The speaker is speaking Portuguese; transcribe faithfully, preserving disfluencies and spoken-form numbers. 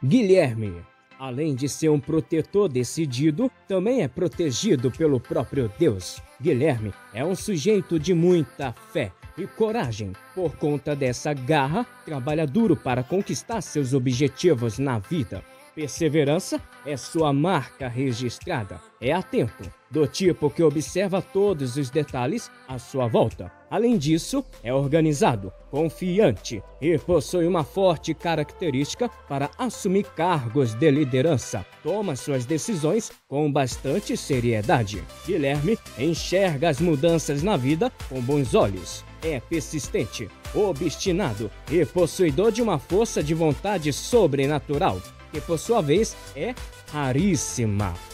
Guilherme, além de ser um protetor decidido, também é protegido pelo próprio Deus. Guilherme é um sujeito de muita fé e coragem. Por conta dessa garra, trabalha duro para conquistar seus objetivos na vida. Perseverança é sua marca registrada. É atento, do tipo que observa todos os detalhes à sua volta. Além disso, é organizado, confiante e possui uma forte característica para assumir cargos de liderança. Toma suas decisões com bastante seriedade. Guilherme enxerga as mudanças na vida com bons olhos. É persistente, obstinado e possuidor de uma força de vontade sobrenatural, que por sua vez é raríssima.